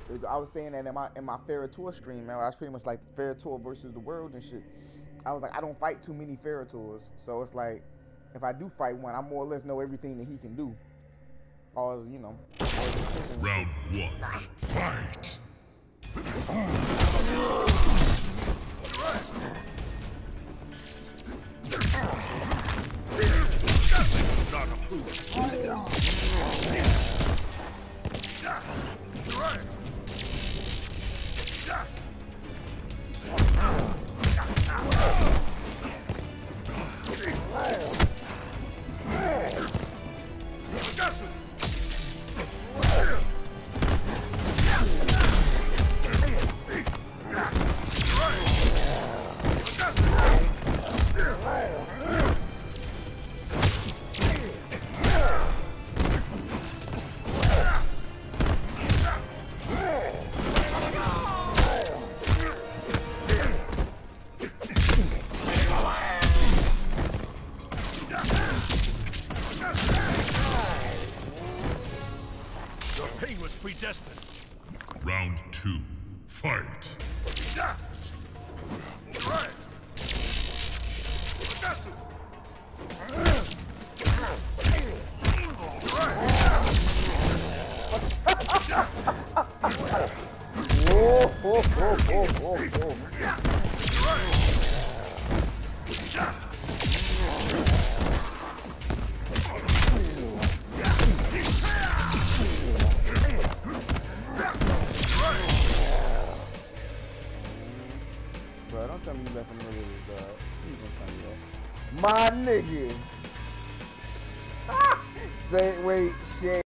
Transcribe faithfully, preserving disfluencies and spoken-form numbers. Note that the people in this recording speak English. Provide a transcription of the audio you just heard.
I was saying that in my in my Ferrator stream, man. I was pretty much like Ferrator versus the world and shit. I was like, I don't fight too many Ferrators, so it's like, if I do fight one, I more or less know everything that he can do. Or you know. Round one, fight. Your pain was predestined. Round two, fight. Whoa, whoa, whoa, whoa, whoa, whoa. Bro, don't tell me you left him in the middle of this, dog. Please don't tell me that. My nigga. Say, wait, shit.